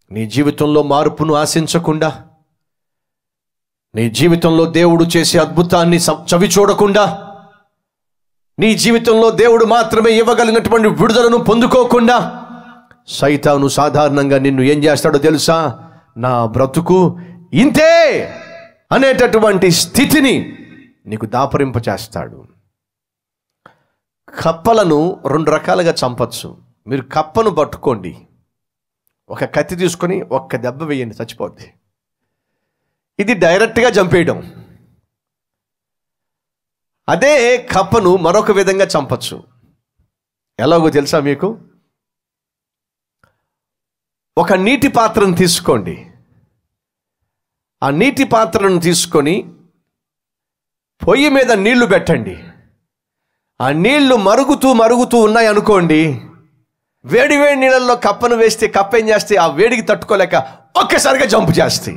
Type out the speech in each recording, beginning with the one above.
నీ జీవితంలో మార్పును ఆశించకుండా, నీ జీవితంలో దేవుడు చేసే అద్భుతాన్ని చవి చూడకుండా, నీ జీవితంలో దేవుడు మాత్రమే ఇవ్వగలిగినటువంటి విడుదలను పొందుకోకుండా సైతాను సాధారణంగా నిన్ను ఏం చేస్తాడో తెలుసా? నా బ్రతుకు ఇంతే అనేటటువంటి స్థితిని నీకు దాపరింపచేస్తాడు. కప్పలను 2 రకాలుగా చంపచ్చు. మీరు కప్పను పట్టుకోండి, ఒక కత్తి తీసుకొని ఒక్క దెబ్బ వేయండి, చచ్చిపోద్ది. ఇది డైరెక్ట్గా చంపేయడం. అదే కప్పను మరొక విధంగా చంపచ్చు. ఎలాగో తెలుసా మీకు? ఒక నీటి పాత్రను తీసుకోండి. ఆ నీటి పాత్రను తీసుకొని పొయ్యి మీద నీళ్లు పెట్టండి. ఆ నీళ్లు మరుగుతూ ఉన్నాయి అనుకోండి. వేడి నీళ్ళల్లో కప్పను వేస్తే కప్ప ఏం చేస్తే ఆ వేడికి తట్టుకోలేక ఒక్కసారిగా జంపు చేస్తాయి.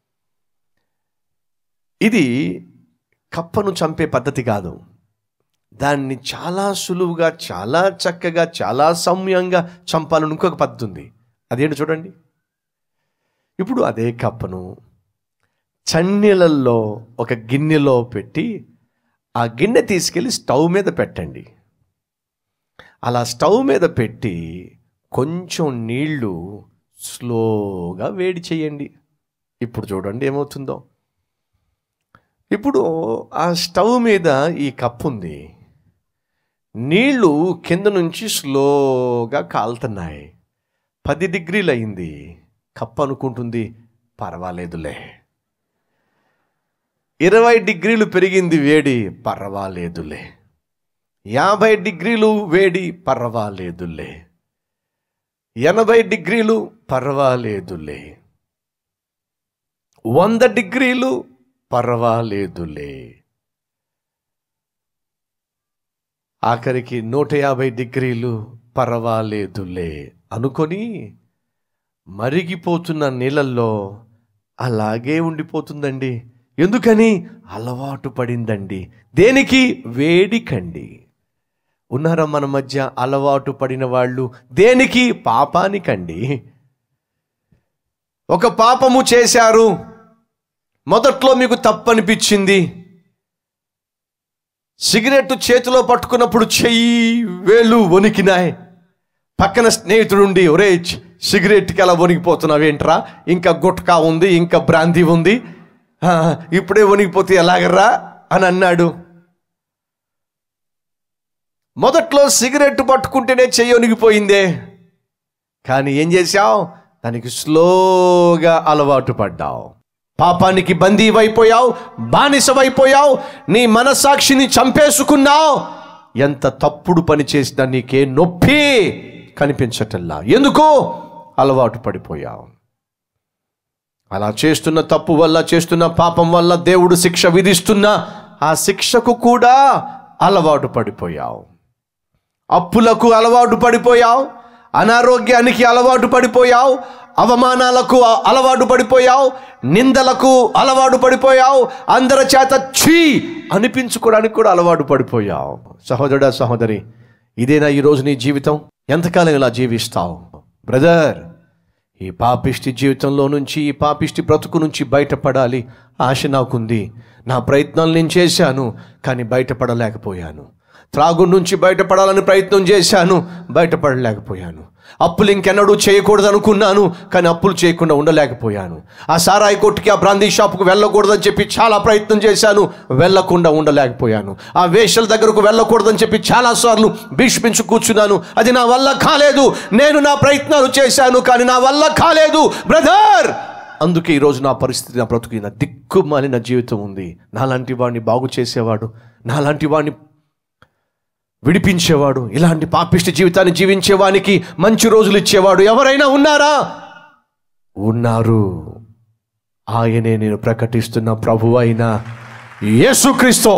ఇది కప్పను చంపే పద్ధతి కాదు. దాన్ని చాలా సులువుగా, చాలా చక్కగా, చాలా సౌమ్యంగా చంపాలని ఇంకొక పద్ధతి ఉంది. అదేంటి చూడండి. ఇప్పుడు అదే కప్పను చన్నీళ్ళల్లో ఒక గిన్నెలో పెట్టి ఆ గిన్నె తీసుకెళ్ళి స్టవ్ మీద పెట్టండి. అలా స్టవ్ మీద పెట్టి కొంచెం నీళ్లు స్లోగా వేడి చేయండి. ఇప్పుడు చూడండి ఏమవుతుందో. ఇప్పుడు ఆ స్టవ్ మీద ఈ కప్పు ఉంది. నీళ్లు కింద నుంచి స్లోగా కాలుతున్నాయి. 10 డిగ్రీలు అయింది. కప్పు అనుకుంటుంది పర్వాలేదులే. 20 డిగ్రీలు పెరిగింది వేడి, పర్వాలేదులే. 50 డిగ్రీలు వేడి, పర్వాలేదులే. 80 డిగ్రీలు, పర్వాలేదులే. 100 డిగ్రీలు, పర్వాలేదులే. ఆఖరికి 150 డిగ్రీలు, పర్వాలేదులే అనుకొని మరిగిపోతున్న నీళ్ళల్లో అలాగే ఉండిపోతుందండి. ఎందుకని? అలవాటు పడిందండి. దేనికి? వేడికండి. ఉన్నారా మన మధ్య అలవాటు పడిన వాళ్ళు? దేనికి? పాపానికండి. ఒక పాపము చేశారు, మొదట్లో మీకు తప్పనిపించింది. సిగరెట్ చేతిలో పట్టుకున్నప్పుడు చెయ్యి వేలు వణికినాయి. పక్కన స్నేహితుడుండి, ఒరే సిగరెట్కి ఎలా వణికిపోతున్నావేంట్రా, ఇంకా గుట్కా ఉంది, ఇంకా బ్రాందీ ఉంది, ఇప్పుడే వణికిపోతే ఎలాగర్రా అని అన్నాడు. మొదట్లో సిగరెట్ పట్టుకుంటేనే చెయ్యి వణికిపోయిందే. కానీ ఏం చేశావు? దానికి స్లోగా అలవాటు పడ్డావు. పాపానికి బందీవైపోయావు, బానిసవైపోయావు, నీ మనస్సాక్షిని చంపేసుకున్నావు. ఎంత తప్పుడు పని చేసినా నీకే నొప్పి కనిపించటల్లా. ఎందుకు? అలవాటు పడిపోయావు. అలా చేస్తున్న తప్పు వల్ల, చేస్తున్న పాపం వల్ల దేవుడు శిక్ష విధిస్తున్నా ఆ శిక్షకు కూడా అలవాటు పడిపోయావు. అప్పులకు అలవాటు పడిపోయావు, అనారోగ్యానికి అలవాటు పడిపోయావు, అవమానాలకు అలవాటు పడిపోయావు, నిందలకు అలవాటు పడిపోయావు, అందరి చేత ఛీ అనిపించుకోవడానికి కూడా అలవాటు పడిపోయావు. సహోదరుడా, సహోదరి, ఇదేనా ఈరోజు నీ జీవితం? ఎంతకాలం ఇలా జీవిస్తావు? బ్రదర్, ఈ పాపిష్టి జీవితంలో నుంచి, ఈ పాపిష్టి బ్రతుకు నుంచి బయటపడాలి ఆశ నాకుంది. నా ప్రయత్నాలు నేను చేశాను, కానీ బయటపడలేకపోయాను. త్రాగు నుంచి బయటపడాలని ప్రయత్నం చేశాను, బయటపడలేకపోయాను. అప్పులు ఇంకెన్నడూ చేయకూడదు అనుకున్నాను, కానీ అప్పులు చేయకుండా ఉండలేకపోయాను. ఆ సారాయి కొట్టుకి, ఆ బ్రాందీ షాపుకు వెళ్ళకూడదని చెప్పి చాలా ప్రయత్నం చేశాను, వెళ్ళకుండా ఉండలేకపోయాను. ఆ వేషల దగ్గరకు వెళ్ళకూడదని చెప్పి చాలాసార్లు భీష్మించు కూర్చున్నాను, అది నా వల్ల కాలేదు. నేను నా ప్రయత్నాలు చేశాను, కానీ నా వల్ల కాలేదు బ్రదర్. అందుకే ఈరోజు నా పరిస్థితి, నా బ్రతుకు, నా దిక్కుమాలిన జీవితం ఉంది. నాలాంటి వాడిని బాగు చేసేవాడు, నాలాంటి వాడిని విడిపించేవాడు, ఇలాంటి పాపిష్టి జీవితాన్ని జీవించేవానికి మంచి రోజులు ఇచ్చేవాడు ఎవరైనా ఉన్నారా? ఉన్నారు. ఆయనే నేను ప్రకటిస్తున్న ప్రభువు అయిన యేసుక్రీస్తు.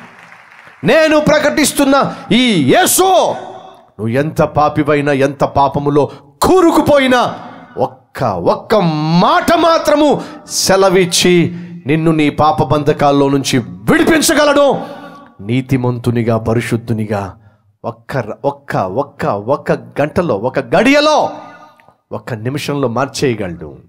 నేను ప్రకటిస్తున్న ఈ యేసు. నువ్వు ఎంత పాపివైనా, ఎంత పాపములో కూరుకుపోయినా ఒక్క మాట మాత్రము సెలవిచ్చి నిన్ను నీ పాప బంధకాల్లో నుంచి విడిపించగలడు. నీతిమంతునిగా, పరిశుద్ధునిగా ఒక్క గంటలో, ఒక గడియలో ఒక్క నిమిషంలో మార్చేయగలడు.